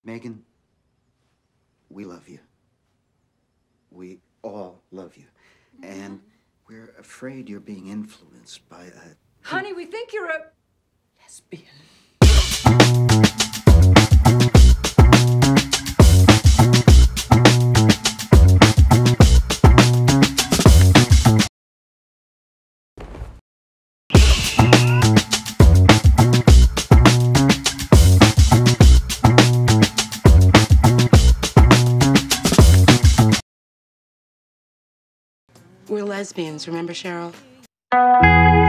Megan, we love you. We all love you. And we're afraid you're being influenced by a... Honey, we think you're a lesbian. We're lesbians, remember, Cheryl?